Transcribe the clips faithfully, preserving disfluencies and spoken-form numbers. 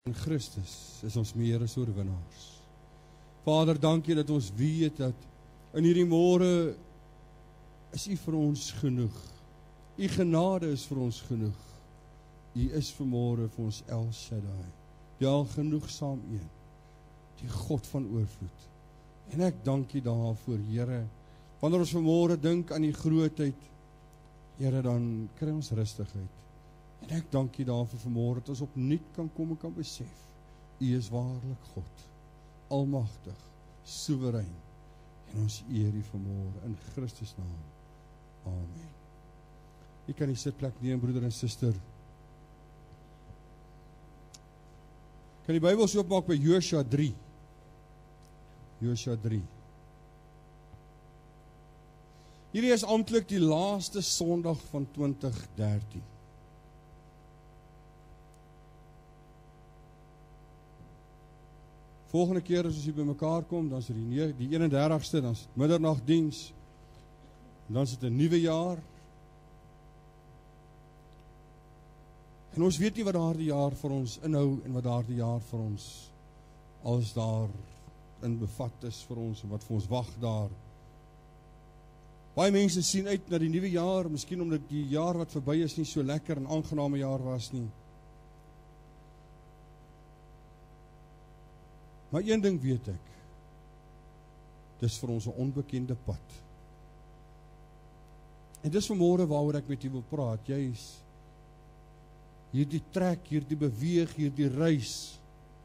In Christus is ons meer as oorwinnaars. Vader, dankie dat ons weet dat in hierdie môre is U vir ons genoeg. U genade is vir ons genoeg. U is vanmôre vir ons El Shaddai, die algenoegsaam een, die God van oorvloed. En ek dank U daarvoor, Here. Wanneer ons vanmôre dink aan die grootheid, Here, dan kry ons rustigheid. En ek dank U daarvoor vanmôre dat ons opnuut kan kom en kan besef, U is waarlik God, almagtig, soewerein, en ons eer U vanmôre in Christus naam. Amen. U kan die sitplek neem, broeder en suster. Kan die Bybel so oopmaak by Josua drie. Josua drie. Hierdie is amptelik die laaste Sondag van twintig dertien. Volgende keer as ons hier by mekaar kom, dan is dit die, die eenendertigste, dan is dit middernagdiens, dan is dit 'n nuwe jaar. En ons weet nie wat daardie jaar vir ons inhou en wat daardie jaar vir ons alles daar in bevat is vir ons en wat vir ons wag daar. Baie mense sien uit na die nuwe jaar, miskien omdat die jaar wat verby is nie so lekker en aangename jaar was nie. Maar een ding weet ek, dis vir ons 'n onbekende pad. En dis vanmôre waaroor ek met u wil praat, jy is hierdie trek, hierdie beweeg, hierdie reis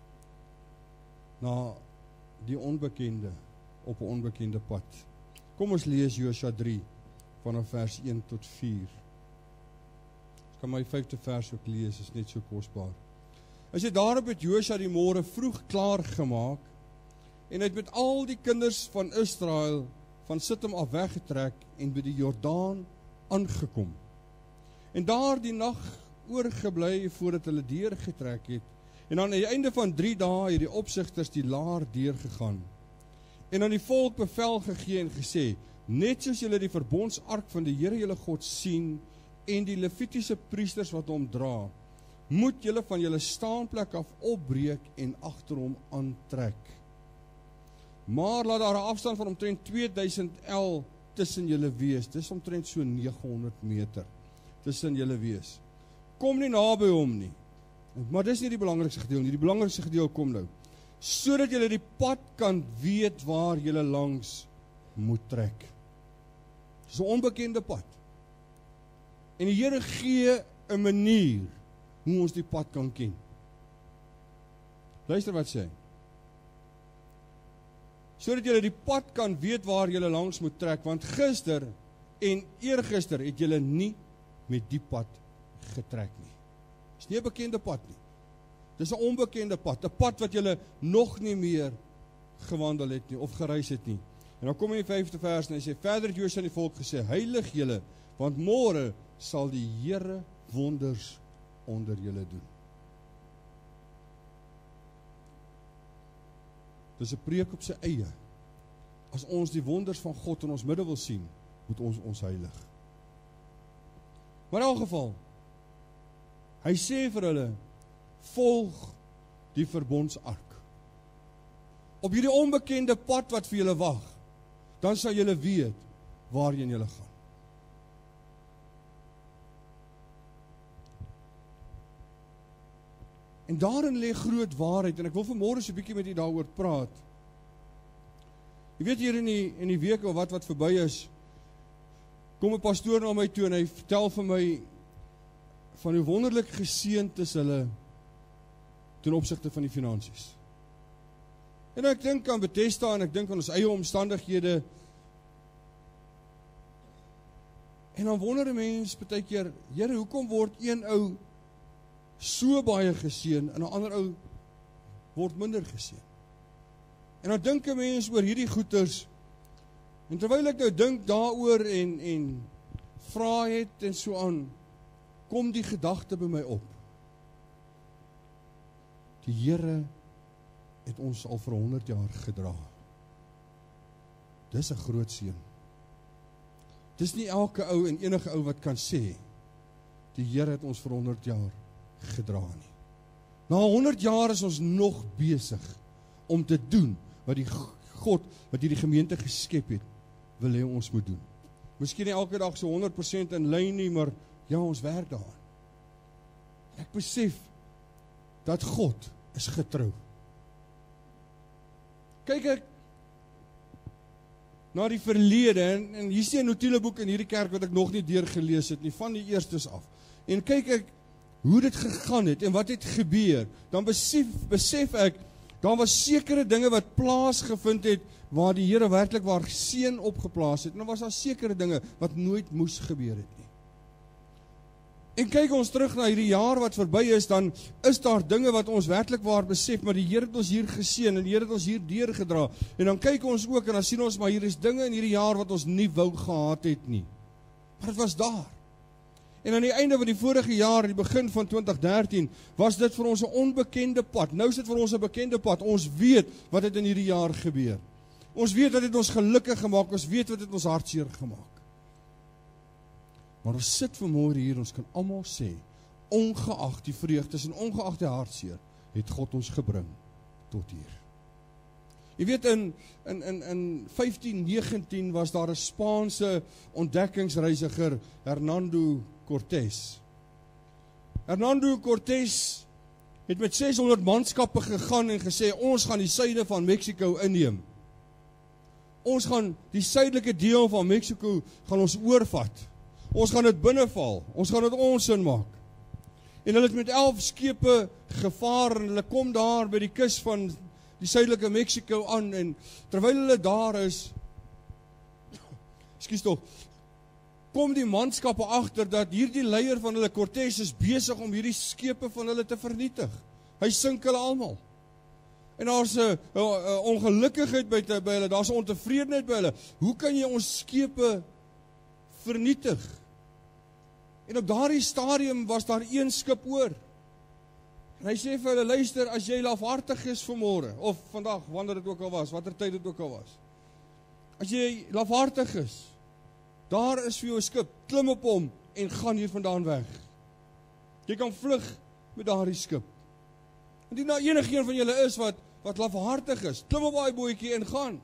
na die onbekende, op 'n onbekende pad. Kom ons lees Josua drie, vanaf vers een tot vier. Ek kan my vyfde vers ook lees, is net so kosbaar. As jy daarop het Josua die môre vroeg klaar gemaak, en hy het met al die kinders van Israel van Sittim af weggetrek, en by die Jordaan aangekom. En daar die nag oorgebly, voordat hulle deurgetrek het, en aan die einde van drie dae het die opsigters die laar deurgegaan, en aan die volk bevel gegee en gesê, net soos julle die verbondsark van die Here julle God sien, en die Levitiese priesters wat hom dra, moet julle van julle staanplek af opbreek en agter hom aantrek. Maar laat daar 'n afstand van omtrent twee duisend el tussen julle wees, dis omtrent so nege honderd meter, tussen julle wees. Kom nie naby hom nie, maar dis nie die belangrikste gedeelte nie, die belangrikste gedeelte kom nou, sodat julle die pad kan weet waar julle langs moet trek. Dis 'n onbekende pad. En die Here gee 'n manier hoe ons die pad kan ken. Luister wat sê hy. Sodat julle die pad kan weet waar julle langs moet trek, want gister en eergister het julle nie met die pad getrek nie. Dis nie 'n bekende pad nie. Dis 'n onbekende pad, 'n pad wat julle nog nie meer gewandel het nie, of gereis het nie. En dan kom in die vyfde vers en hy sê, verder het Josua aan die volk gesê, heilig julle, want môre sal die Here wonders onder julle doen. Dis 'n preek op sy eie. As ons die wonders van God in ons midde wil sien, moet ons ons heilig. Maar in elk geval, hy sê vir hulle, volg die verbondsark. Op hierdie onbekende pad wat vir julle wag, dan sal julle weet waarheen julle gaan. En daarin lê groot waarheid, en ek wil vanmôre so 'n bietjie met u daaroor praat. Jy weet, hier in die, in die week of wat wat verby is, kom 'n pastoor na my toe en hy vertel vir my van hoe wonderlik geseënd is hulle ten opsigte van die finansies. En ek dink aan Bethesda en ek dink aan ons eie omstandighede. En dan wonder 'n mens baie keer, Here, hoekom word een ou so baie geseën en 'n ander ou word minder geseën? En dan dink 'n mens oor hierdie goeters. En terwyl ek nou dink daaroor en en vra het en so aan, kom die gedagte by my op. Die Here het ons al vir honderd jaar gedra. Dis 'n groot seën. Dis nie elke ou en enige ou wat kan sê, die Here het ons vir honderd jaar gedra nie. Na honderd jaar is ons nog besig om te doen wat die God, wat hierdie gemeente geskep het, wil hê ons moet doen. Miskien nie elke dag so honderd persent in lyn nie, maar ja, ons werk daaraan. Ek besef dat God is getrou. Kyk ek na die verlede, en, en hier sien 'n notuleboek in hierdie kerk wat ek nog nie deurgelees het nie, van die eerstes af. En kyk ek hoe dit gegaan het en wat het gebeur, dan besef, besef ek, daar was sekere dinge wat plaasgevind het, waar die Here werklik waar seën opgeplaas het, en dan was daar sekere dinge wat nooit moes gebeur het nie. En kyk ons terug na hierdie jaar wat verby is, dan is daar dinge wat ons werklik waar besef, maar die Here het ons hier geseën, en die Here het ons hier deurgedra, en dan kyk ons ook, en dan sien ons, maar hier is dinge in hierdie jaar wat ons nie wou gehad het nie, maar het was daar. En aan die einde van die vorige jaar, die begin van twintig dertien, was dit vir ons 'n onbekende pad. Nou is dit vir ons 'n bekende pad. Ons weet wat het in hierdie jaar gebeur. Ons weet wat het ons gelukkig gemaak, ons weet wat het ons hartseer gemaak. Maar ons sit vanmôre hier, ons kan almal sê, ongeag die vreugdes en ongeag die hartseer, het God ons gebring tot hier. Jy weet, in, in, in, in vyftien negentien was daar 'n Spaanse ontdekkingsreisiger, Hernando Cortés. Hernando Cortés het met seshonderd manskappe gegaan en gesê, ons gaan die suide van Mexico inneem. Ons gaan die suidelike deel van Mexico gaan ons oorvat. Ons gaan dit binneval. Ons gaan dit ons in maak. En hulle het met elf skepe gevaar en hulle kom daar by die kus van die suidelike Mexico aan, en terwyl hulle daar is, ekskuus tog, kom die manskappe agter dat hierdie leier van hulle, Cortés, is besig om hierdie skepe van hulle te vernietig. Hy sink hulle almal. En daar's 'n ongelukkigheid by, by hulle, daar's 'n ontevredenheid by hulle. Hoe kan jy ons skepe vernietig? En op daardie stadium was daar een skip oor. En hy sê vir hulle, luister, as jy lafhartig is vanmôre, of vandag, wanneer dit ook al was, watter tyd dit ook al was, as jy lafhartig is, daar is vir jou 'n skip, klim op hom en gaan hier vandaan weg. Jy kan vlug met daardie skip. En die nou enige een van julle is wat, wat lafhartig is, klim op daai bootjie en gaan.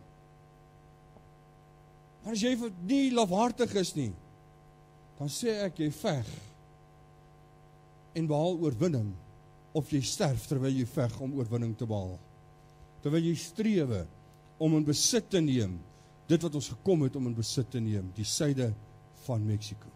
Maar as jy nie lafhartig is nie, dan sê ek, jy veg en behaal oorwinning, of jy sterf terwyl jy veg om oorwinning te behaal. Terwyl jy strewe om in besit te neem, dit wat ons gekom het om in besit te neem, die suide van Mexico.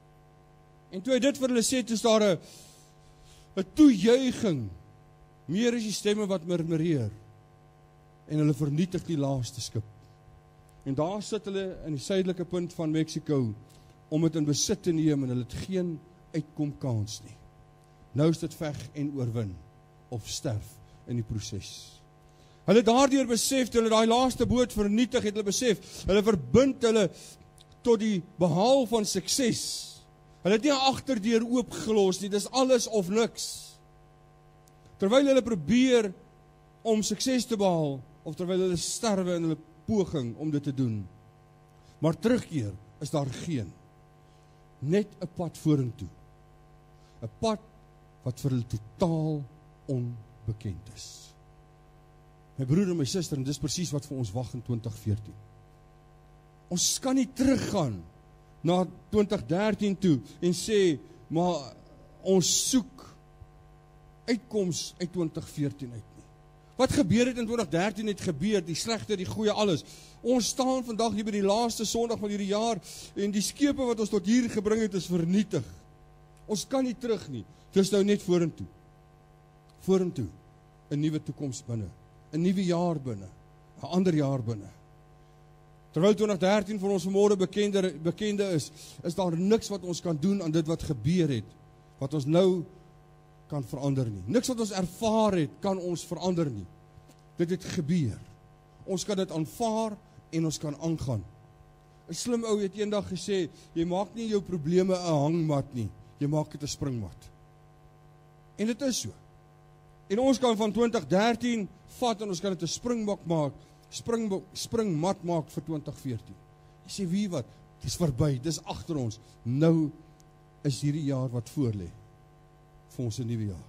En toe hy dit vir hulle sê, toe is daar 'n 'n toejuiging, meer as die stemme wat murmureer, en hulle vernietig die laaste skip. En daar sit hulle in die suidelike punt van Mexico, om dit in besit te neem, en hulle het geen uitkomkans nie. Nou is dit veg en oorwin, of sterf in die proses. Hulle daardeur besef, hulle daai laaste boot vernietig, het hulle besef, hulle verbind hulle tot die behaal van sukses. Hulle het nie 'n agterdeur oopgelos nie, dis alles of niks. Terwyl hulle probeer om sukses te behaal, of terwyl hulle sterwe in hulle poging om dit te doen. Maar terugkeer is daar geen. Net 'n pad vorentoe. 'n Pad wat vir hulle totaal onbekend is. My broer en my suster, en dis presies wat vir ons wag in twintig veertien. Ons kan nie teruggaan na twintig dertien toe en sê, maar ons soek uitkoms uit twintig veertien uit nie. Wat gebeur het in twintig dertien het gebeur, die slegte, die goeie, alles. Ons staan vandag hier by die laaste Sondag van hierdie jaar, en die skepe wat ons tot hier gebring het, is vernietig. Ons kan nie terug nie. Dis nou net vorentoe. Vorentoe. 'n Nuwe toekoms binne. 'n Nuwe jaar binne. 'n Ander jaar binne. Terwyl twintig dertien vir ons vanmôre bekende, bekende is, is daar niks wat ons kan doen aan dit wat gebeur het, wat ons nou kan verander nie. Niks wat ons ervaar het, kan ons verander nie. Dit het gebeur. Ons kan dit aanvaar en ons kan aangaan. 'n Slim ou het eendag gesê, jy maak nie jou probleme 'n hangmat nie, jy maak dit 'n springmat. En dit is so. En ons kan van twintig dertien vat en ons kan dit 'n springmat maak, spring springmat maak vir twintig veertien. Jy sê, wie wat? Dis verby, dis agter ons. Nou is hierdie jaar wat voor lê vir ons 'n nuwe jaar.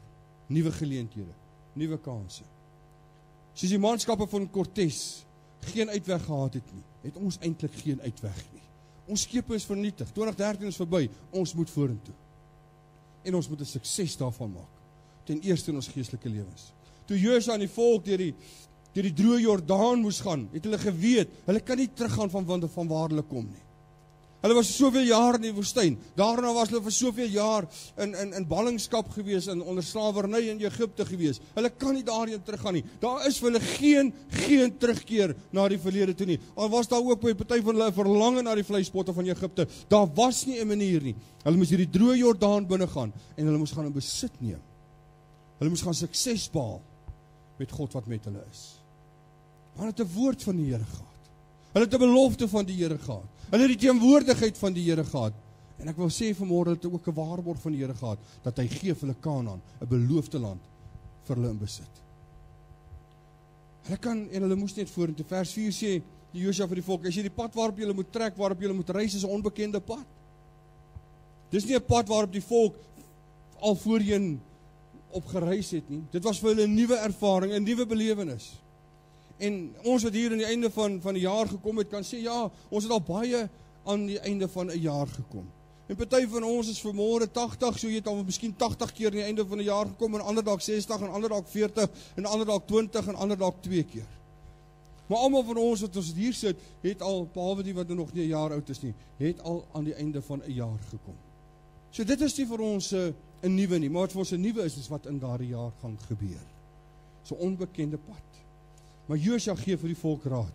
nuwe geleenthede, nuwe kanse. Soos die manskappe van Cortés geen uitweg gehad het nie, het ons eintlik geen uitweg nie. Ons skepe is vernietig, twintig dertien is verby, ons moet vorentoe. En ons moet 'n sukses daarvan maak, ten eerste in ons geestelike lewens. Toe Josua en die volk deur die, deur die droë Jordaan moes gaan, het hulle geweet, hulle kan nie teruggaan van, van, van waar hulle kom nie. Hulle was soveel jaar in die woestyn, daarna was hulle vir soveel jaar in, in, in ballingskap gewees, in onder slawerny in Egipte gewees. Hulle kan nie daarheen teruggaan nie. Daar is vir hulle geen, geen terugkeer na die verlede toe nie. Al was daar ook by party van hulle verlange na die vleispotte van Egipte. Daar was nie 'n manier nie. Hulle moes hierdie droë Jordaan binne gaan en hulle moes gaan in besit neem. Hulle moes gaan sukses behaal met God wat met hulle is. Maar hulle het 'n woord van die Here gehad. Hulle het 'n belofte van die Here gehad. Hulle het die teenwoordigheid van die Here gehad. En ek wil sê vanmôre het hulle ook 'n waarborg van die Here gehad, dat hy gee vir hulle Kanaan, 'n beloofde land, vir hulle in besit. Hulle kan, en hulle moes net vorentoe. Vers vier sê, die Josua vir die volk, as jy die pad waarop julle moet trek, waarop julle moet reis, is 'n onbekende pad. Dis nie 'n pad waarop die volk al voorheen op gereis het nie. Dit was vir hulle 'n nuwe ervaring, 'n nuwe belewenis. En ons wat hier aan die einde van, van die jaar gekom het, kan sê, ja, ons het al baie aan die einde van 'n jaar gekom. En party van ons is vanmôre tagtig, so jy het al miskien tagtig keer aan die einde van die jaar gekom, en ander dalk sestig, en ander dalk veertig, en ander dalk twintig, en ander dalk twee keer. Maar almal van ons wat ons hier sit, het al, behalwe die wat nog nie 'n jaar oud is nie, het al aan die einde van 'n jaar gekom. So dit is nie vir ons 'n uh, nuwe nie, maar wat vir ons 'n nuwe is, is wat in daardie jaar gaan gebeur. So 'n onbekende pad. Maar Josua gee vir die volk raad.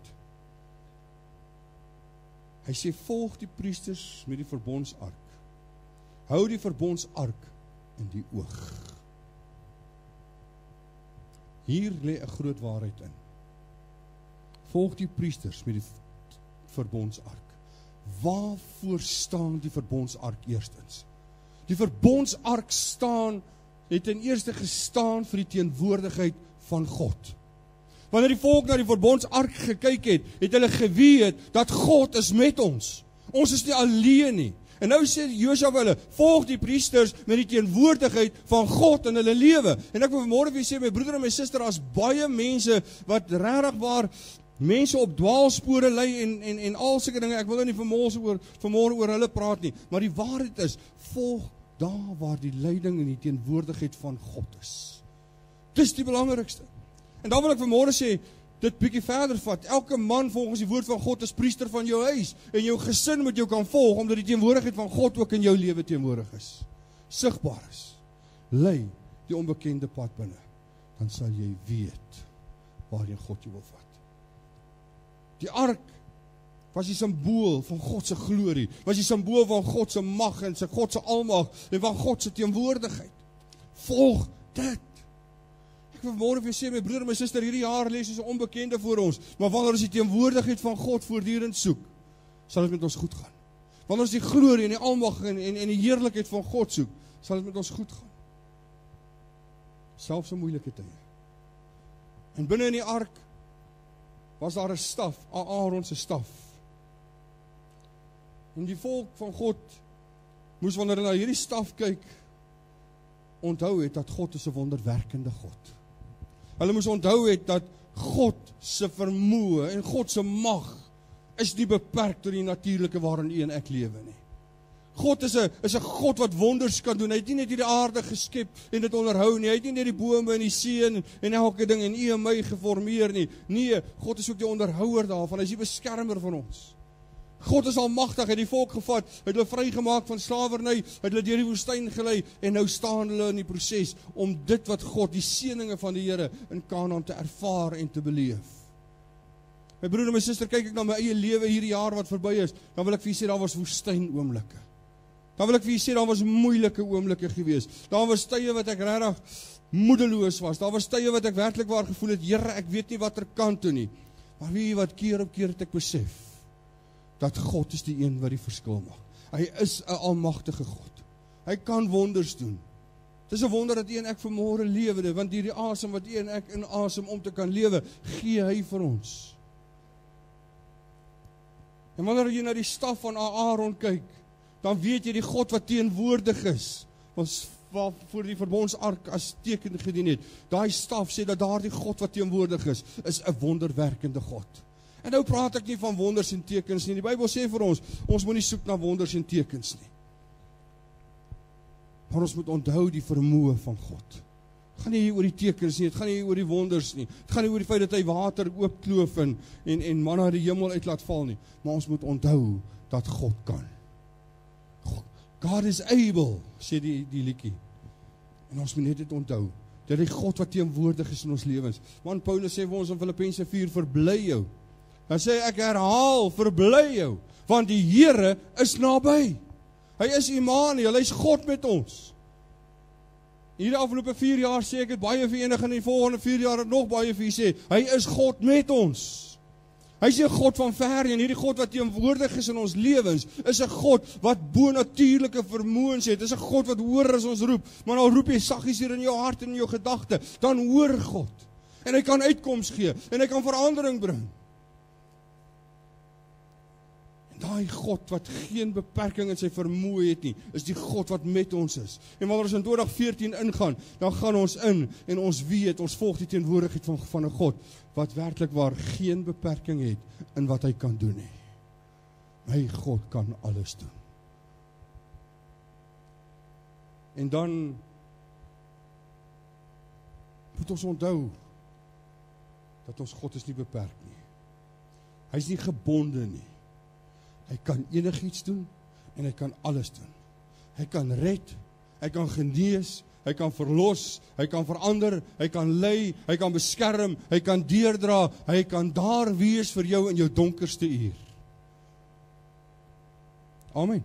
Hy sê, volg die priesters met die verbondsark. Hou die verbondsark in die oog. Hier lê 'n groot waarheid in. Volg die priesters met die verbondsark. Waarvoor staan die verbondsark eerstens? Die verbondsark staan, het ten eerste gestaan vir die teenwoordigheid van God. Wanneer die volk na die verbondsark gekyk het, het hulle geweet dat God is met ons. Ons is nie alleen nie. En nou sê Josua vir hulle, volg die priesters met die teenwoordigheid van God in hulle lewe. En ek wil vanmôre vir julle sê, my broeder en my suster, daar's baie mense wat regtig waar mense op dwaalspore lei en en en al sulke dinge. Ek wil nou nie vanmôre oor vanmôre oor hulle praat nie, maar die waarheid is, volg daar waar die leiding en die teenwoordigheid van God is. Dis die belangrikste. En dan wil ek vanmôre sê, dit bietjie verder vat. Elke man volgens die woord van God is priester van jou huis, en jou gesin moet jou kan volg, omdat die teenwoordigheid van God ook in jou lewe teenwoordig is. Sigbaar is. Lei die onbekende pad binne, dan sal jy weet waarheen God jou wil vat. Die ark was die simbool van God se glorie, was die simbool van God se mag en sy God se almag en van God se teenwoordigheid. Volg dit. Ek wil môre vir jou sê, my broer en my suster, hierdie jaar lê soos 'n onbekende voor ons, maar wanneer ons die teenwoordigheid van God voortdurend soek, sal dit met ons goed gaan. Wanneer ons die glorie en die almag en, en, en die heerlikheid van God soek, sal dit met ons goed gaan. Selfs in moeilike tye. En binne in die ark was daar 'n staf, Aaron se staf. En die volk van God moes wanneer hulle na hierdie staf kyk, onthou het dat God is 'n wonderwerkende God. Hulle moes onthou het dat God se vermoë en God se mag is nie beperk tot die natuurlike waarin u en ek lewe nie. God is 'n is 'n God wat wonders kan doen. Hy het nie net hierdie aarde geskep en dit onderhou nie. Hy het nie net die bome en die see en, en elke ding en u en my geformeer nie. Nee, God is ook die onderhouer daarvan. Hy is die beskermer van ons. God is almagtig. Hy het die volk gevat, hy het hulle vrygemaak van slawerny, hy het hulle deur die woestyn gelei en nou staan hulle in die proses om dit wat God, die seëninge van die Here in Kanaan te ervaar en te beleef. My broer en my suster, kyk ek na my eie lewe hierdie jaar wat verby is, dan wil ek vir julle sê daar was woestyn oomblikke. Dan wil ek vir julle sê daar was moeilike oomblikke gewees. Daar was tye wat ek regtig moedeloos was. Daar was tye wat ek werklik waar gevoel het, Here, ek weet nie watter kant toe nie. Maar weet jy wat, keer op keer het ek besef dat God is die een wat die verskil maak. Hy is 'n almagtige God. Hy kan wonders doen. Dis 'n wonder dat u en ek vanmôre lewe, want hierdie asem wat u en ek in asem om te kan lewe, gee hy vir ons. En wanneer jy na die staf van Aaron kyk, dan weet jy die God wat teenwoordig is, wat waarvoor die verbondsark as teken gedien het. Daai staf sê dat daardie God wat teenwoordig is, is 'n wonderwerkende God. En nou praat ek nie van wonders en tekens nie. Die Bybel sê vir ons, ons moet nie soek na wonders en tekens nie. Maar ons moet onthou die vermoë van God. Het gaan nie hier oor die tekens nie, het gaan nie hier oor die wonders nie. Het gaan nie oor die feit dat hy water oopkloof en, en, en manna uit die hemel uit laat val nie. Maar ons moet onthou dat God kan. God is able, sê die, die liedjie. En ons moet net dit onthou, dat die God wat teenwoordig is in ons lewens. Want Paulus sê vir ons in Filippense vier, verbly jou. Hy sê, ek herhaal, verbly jou, want die Here is naby. Hy is Immanuel, hy is God met ons. Hierdie afgelope vier jaar sê ek het baie vir enig, en die volgende vier jaar het nog baie vir sê, hy is God met ons. Hy is 'n God van ver, en hierdie God wat teenwoordig is in ons lewens, is 'n God wat bonatuurlike vermoëns het, is 'n God wat hoor as ons roep, maar al roep jy saggies hier in jou hart en in jou gedagte, dan hoor God, en hy kan uitkoms gee, en hy kan verandering bring. En daai God wat geen beperking in sy vermoë het nie, is die God wat met ons is. En wanneer ons in twintig veertien ingaan, dan gaan ons in, en ons weet, ons volg die teenwoordigheid van, van 'n God, wat werklik waar geen beperking het in wat hy kan doen nie. My God kan alles doen. En dan moet ons onthou dat ons God is nie beperk nie. Hy is nie gebonde nie. Hy kan enigiets doen en hy kan alles doen. Hy kan red, hy kan genees, hy kan verlos, hy kan verander, hy kan lei, hy kan beskerm, hy kan deurdra, hy kan daar wees vir jou in jou donkerste uur. Amen.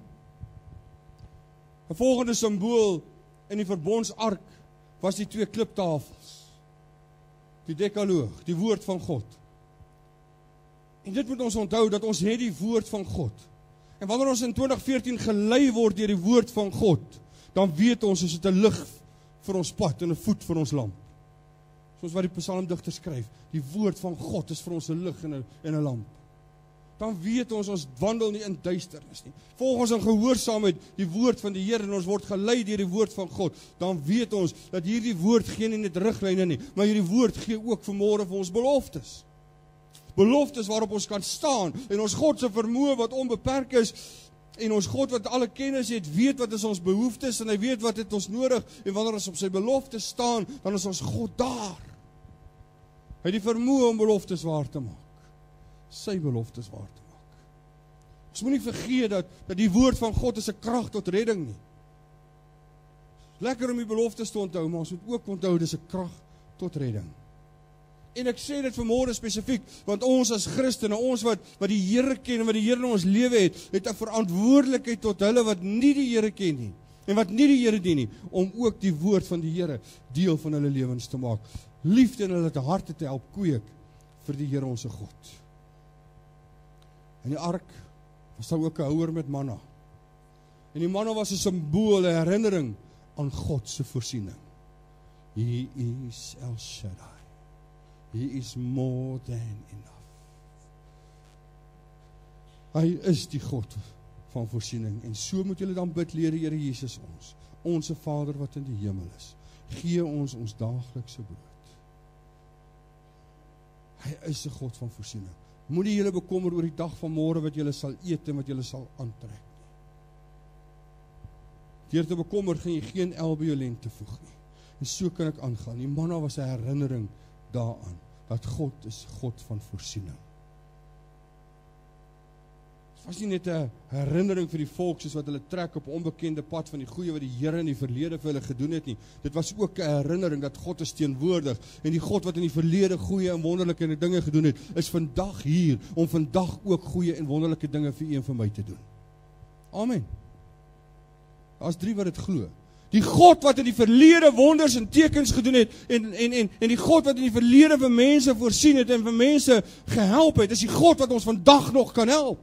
'n Volgende simbool in die verbondsark was die twee kliptafels. Die dekaloog, die woord van God. En dit moet ons onthou, dat ons het die woord van God. En wanneer ons in twintig veertien gelei word deur die woord van God, dan weet ons, is dit 'n lig vir ons pad en 'n voet vir ons lamp. Soos wat die psalmdigter skryf, die woord van God is vir ons 'n lig en 'n en 'n lamp. Dan weet ons, ons wandel nie in duisternis nie. Volg ons in gehoorsaamheid die woord van die Here en ons word gelei deur die woord van God. Dan weet ons dat hierdie woord gee nie net riglyne nie, maar hierdie woord gee ook vanmôre vir ons beloftes. Beloftes waarop ons kan staan, en ons God se vermoë wat onbeperk is, en ons God wat alle kennis het, weet wat is ons behoeftes, en hy weet wat het ons nodig, en wanneer ons op sy beloftes staan, dan is ons God daar. Hy het die vermoë om beloftes waar te maak, sy beloftes waar te maak. Ons moet nie vergeet dat, dat die woord van God is 'n krag tot redding nie. Lekker om die beloftes te onthou, maar ons moet ook onthou, dis 'n krag tot redding. En ek sê dit vanmôre spesifiek, want ons as Christene, ons wat, wat die Here ken en wat die Here in ons lewe het, het 'n verantwoordelikheid tot hulle wat nie die Here ken nie, en wat nie die Here dien nie, om ook die woord van die Here deel van hulle lewens te maak. Liefde in hulle harte te help kweek vir die Here ons God. In die ark was daar ook 'n houer met manna. En die manna was 'n simbool, 'n herinnering aan God se voorsiening. He is El Shaddai. He is more than enough. Hy is die God van voorsiening. En so moet julle dan bid, leer die Here Jesus ons. Onse Vader wat in die hemel is, gee ons ons daaglikse brood. Hy is 'n God van voorsiening. Moenie julle bekommer oor die dag van môre wat julle sal eet en wat julle sal aantrek nie. Deur te bekommer gaan jy geen el by jou lente voeg nie. En so kan ek aangaan. Die manna was 'n herinnering daaraan, dat God is God van voorsiening. Het was nie net 'n herinnering vir die volk, soos wat hulle trek op 'n onbekende pad van die goeie wat die Here in die verlede vir hulle gedoen het nie. Dit was ook 'n herinnering dat God is teenwoordig, en die God wat in die verlede goeie en wonderlike dinge gedoen het, is vandag hier, om vandag ook goeie en wonderlike dinge vir u en vir my te doen. Amen. Daar's drie wat dit glo. Die God wat in die verlede wonders en tekens gedoen het, en, en, en, en die God wat in die verlede vir mense voorsien het, en vir mense gehelp het, is die God wat ons vandag nog kan help.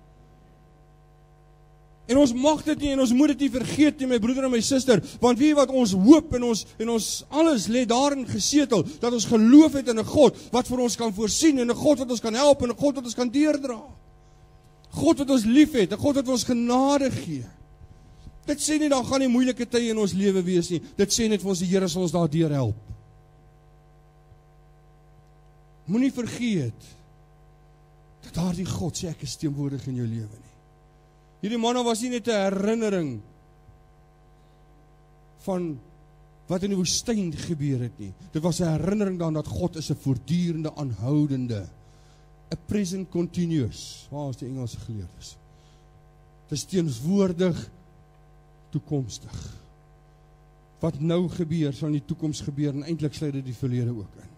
En ons mag dit nie, en ons moet dit nie vergeet nie, my broeder en my suster, want wie wat ons hoop, en ons, en ons alles lê daarin gesetel, dat ons geloof het in 'n God, wat vir ons kan voorsien, en 'n God wat ons kan help, en 'n God wat ons kan deurdra. God wat ons lief het, 'n God wat ons genade gee. Dit sê nie, dan gaan nie moeilike tye in ons lewe wees nie. Dit sê net vir ons, die Here sal ons daardeur help. Moenie vergeet, dat daardie God sê, ek is teenwoordig in jou lewe nie. Hierdie manna was nie net 'n herinnering van wat in die woestyn gebeur het nie. Dit was 'n herinnering dan dat God is 'n voortdurende, aanhoudende, a present continuous, waar is die Engelse geleerdes? Dit is teenswoordig, toekomstig. Wat nou gebeur, sal in die toekoms gebeur, en eintlik sluit dit die verlede ook in.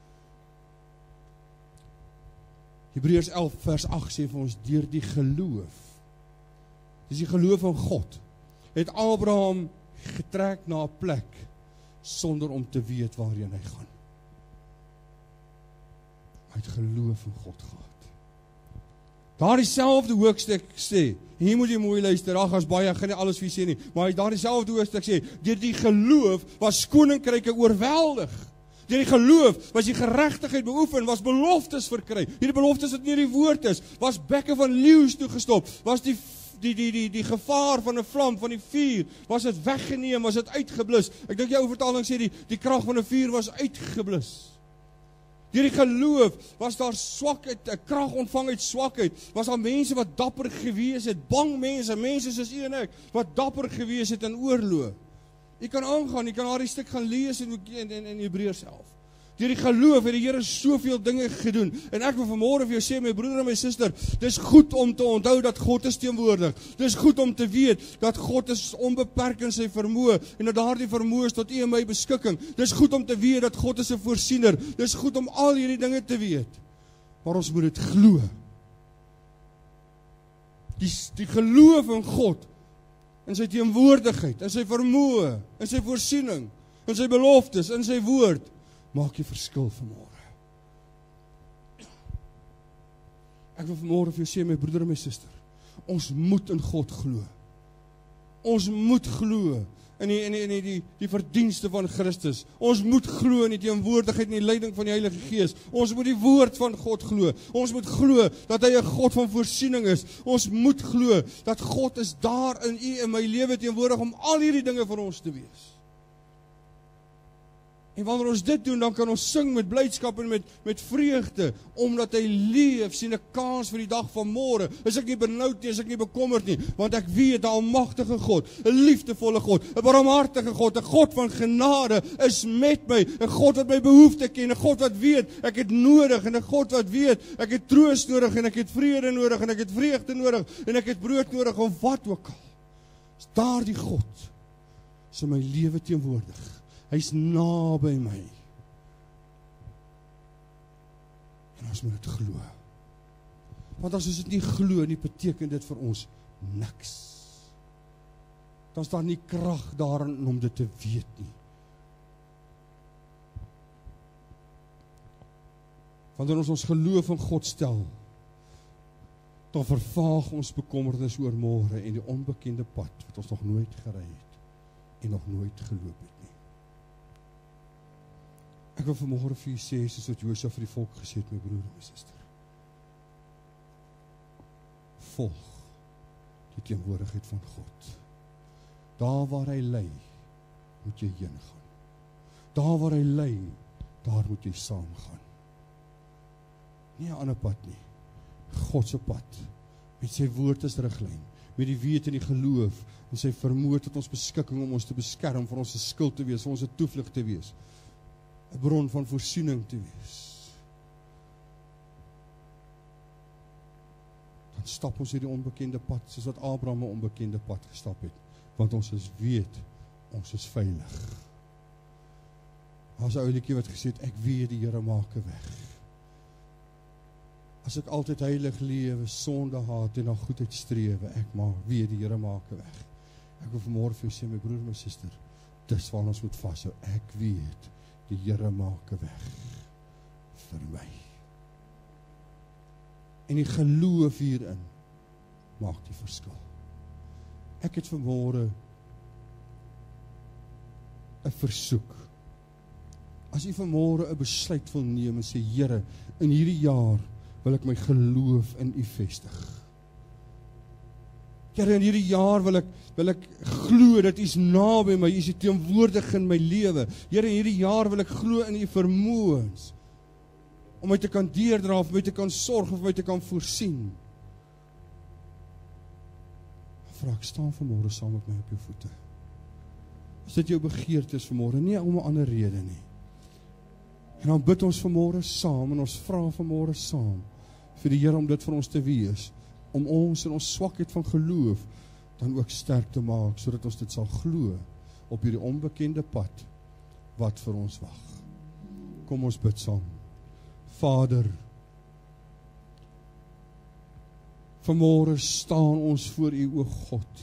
Hebreërs elf vers agt sê vir ons, deur die geloof, dis die geloof van God, het Abraham getrek na 'n plek, sonder om te weet waarheen hy gaan. Hy het geloof in God gehad. Daar dieselfde hoofstuk sê, en hier moet jy mooi luister, ag as baie, ek gaan nie alles vir jy sê nie, maar daar dieselfde hoofstuk sê, deur die geloof was koninkryke oorweldig. Deur die geloof was die geregtigheid beoefen, was beloftes verkry. Hierdie beloftes wat nie die woord is, was bekke van leeu's toegestop, was die Die, die, die, die gevaar van 'n vlam, van die vuur, was dit weggeneem, was dit uitgeblus. Ek dink jou vertaling sê die, die krag van 'n vuur was uitgeblus. Deur die geloof was daar swakheid, 'n krag ontvang uit swakheid, was daar mense wat dapper gewees het, bang mense, mense soos u en ek, wat dapper gewees het in oorlog. Jy kan aangaan, jy kan daardie stuk gaan lees in, in, in, in Hebreërs self. Deur die geloof het die Here soveel dinge gedoen. En ek wil vanmôre vir jou sê, my broeder en my suster, dis goed om te onthou dat God is teenwoordig. Dis goed om te weet dat God is onbeperk in sy vermoë en dat daardie vermoë is tot u en my beskikking. Dis goed om te weet dat God is 'n voorsiener. Dis goed om al hierdie dinge te weet. Maar ons moet dit glo. Die, die geloof in God, in sy teenwoordigheid, in sy vermoë, in sy voorsiening, in sy beloftes, in sy woord, maak jy verskil vanmôre. Ek wil vanmôre vir jou sê, my broeder en my suster, ons moet in God glo. Ons moet glo in die, in die, in die, die, die verdienste van Christus. Ons moet glo in die teenwoordigheid en die leiding van die Heilige Gees. Ons moet die woord van God glo. Ons moet glo dat hy 'n God van voorsiening is. Ons moet glo dat God is daar in u en my lewe teenwoordig om al hierdie dinge vir ons te wees. En wanneer ons dit doen, dan kan ons sing met blydskap en met, met vreugde, omdat hy leef, sien 'n kans vir die dag van môre. Is ek nie benoud nie, is ek nie bekommerd nie, want ek weet 'n almagtige God, 'n liefdevolle God, 'n barmhartige God, 'n God van genade is met my, 'n God wat my behoefte ken, 'n God wat weet ek het nodig, en 'n God wat weet ek het troos nodig, en ek het vrede nodig, en ek het vreugde nodig, en ek het brood nodig, of wat ook al. Is daar die God is in my lewe teenwoordig. Hy's naby my. En ons moet dit glo. Want as ons dit nie glo nie, beteken dit vir ons niks. Dan is daar nie krag daarin om dit te weet nie. Wanneer ons ons geloof in God stel, dan vervaag ons bekommernis oor môre en die onbekende pad wat ons nog nooit gery het en nog nooit geloop het. Ek wil vanmôre vir u sê, soos wat Josua vir die volk gesê het, my broer en my suster. Volg die teenwoordigheid van God. Daar waar hy lei, moet jy heen gaan. Daar waar hy lei, daar moet jy saam gaan. Nie 'n ander pad nie. God se pad. Met sy woord as riglyn, met die weet en die geloof, en sy vermoë tot ons beskikking om ons te beskerm, vir ons 'n skild te wees, vir ons 'n toevlug te wees. 'n bron van voorsiening te wees. Dan stap ons hierdie onbekende pad, soos wat Abraham 'n onbekende pad gestap het, want ons is weet, ons is veilig. Daar's 'n oulietjie wat gesê het, ek weet die Here maak 'n weg. As ek altyd heilig lewe, sonde haat en na goedheid strewe, ek maak weet die Here maak 'n weg. Ek wil vanmôre vir jou sê, my broer en my suster, dis waar ons moet vashou. Ek weet die Here maak 'n weg vir my. En die geloof hierin maak die verskil. Ek het vanmôre 'n versoek. As u vanmôre 'n besluit wil neem en sê, Here, in hierdie jaar wil ek my geloof in u vestig. Here, in hierdie jaar wil ek, wil ek glo dat U is naby my, U is teenwoordig in my lewe. Here, in hierdie jaar wil ek glo in U vermoëns, om my te kan deurdra, of my te kan sorg, of my te kan voorsien. Vra ek, staan vanmôre saam met my op jou voete. As dit jou begeerte is vanmôre, nie om 'n ander rede nie. En dan bid ons vanmôre saam, en ons vra vanmôre saam, vir die Here om dit vir ons te wees, om ons in ons swakheid van geloof, dan ook sterk te maak, sodat ons dit sal glo, op hierdie onbekende pad, wat vir ons wag. Kom ons bid saam. Vader, vanmôre staan ons voor U, o God,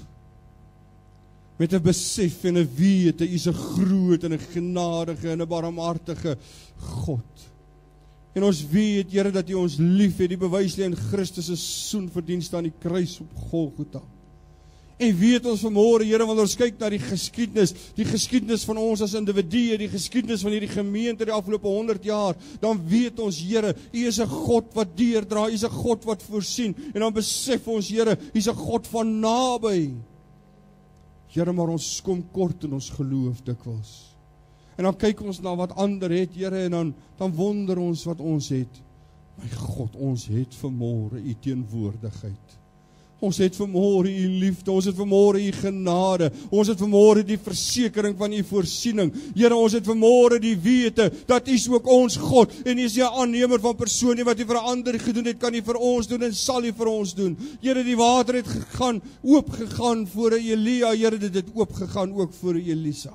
met 'n besef en 'n wete, U is 'n groot en 'n genadige en 'n barmhartige God. En ons weet, Here, dat U ons lief het, die bewys lê in Christus se soenverdienste aan die kruis op Golgotha. En weet ons vanmôre, Here, wanneer ons kyk na die geskiedenis, die geskiedenis van ons as individue, die geskiedenis van hierdie gemeente die afgelope honderd jaar, dan weet ons, Here, U is 'n God wat deurdra, U is 'n God wat voorsien, en dan besef ons, Here, U is 'n God van naby. Here, maar ons kom kort in ons geloof dikwels. En dan kyk ons na wat ander het, Here, en dan, dan wonder ons wat ons het. My God, ons het vanmôre U teenwoordigheid. Ons het vanmôre U liefde, ons het vanmôre U genade, ons het vanmôre die versekering van U voorsiening. Here, ons het vanmôre die wete, dat U is ook ons God, en U is nie 'n aannemer van persoon nie, wat U vir 'n ander gedoen het, kan U vir ons doen, en sal U vir ons doen. Here, die water het gegaan, oop gegaan voor Elia, Here, dit het oop gegaan ook voor Elisa.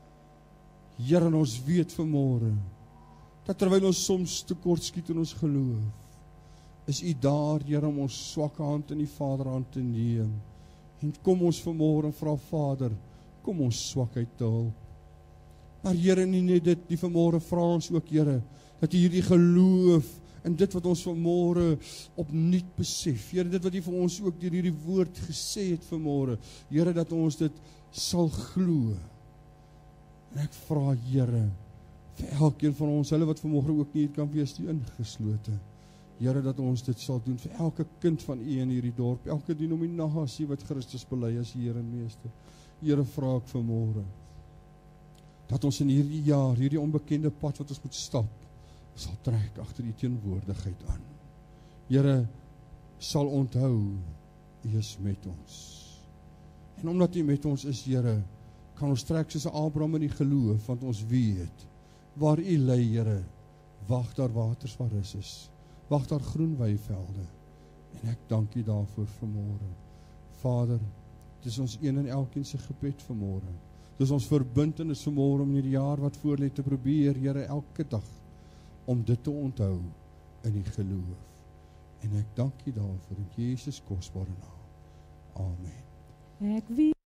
Here, en ons weet vanmôre, dat terwyl ons soms tekort skiet in ons geloof, is U daar, Here, om ons swakke hand in die Vaderhand te neem. En kom ons vanmôre en vra, Vader, kom ons swakheid te hulp. Maar Here, nie net dit, die vanmôre vra ons ook, Here, dat U hierdie geloof, en dit wat ons vanmôre opnuut besef, Here, dit wat U vir ons ook deur hierdie woord gesê het vanmôre, Here, dat ons dit sal glo. En ek vra, Here, vir elkeen van ons, hulle wat vanmôre ook nie hier kan wees, die ingeslote, Here, dat ons dit sal doen vir elke kind van U in hierdie dorp, elke denominasie wat Christus bely as Here en Meester. Here, vra ek vanmôre, dat ons in hierdie jaar, hierdie onbekende pad wat ons moet stap, sal trek agter U teenwoordigheid aan. Here, sal onthou, U is met ons. En omdat U met ons is, Here, kan ons trek soos Abraham in die geloof, want ons weet, waar U lei, Here, wag daar waters waar rus is. Wag daar groen weivelde, en ek dank U daarvoor vanmôre. Vader, dit is ons een en elkeen se gebed vanmôre. Dit is ons verbintenis vanmôre om hierdie jaar wat voor lê te probeer, Here, elke dag, om dit te onthou in die geloof. En ek dank U daarvoor in Jesus kosbare naam. Amen. Ek weet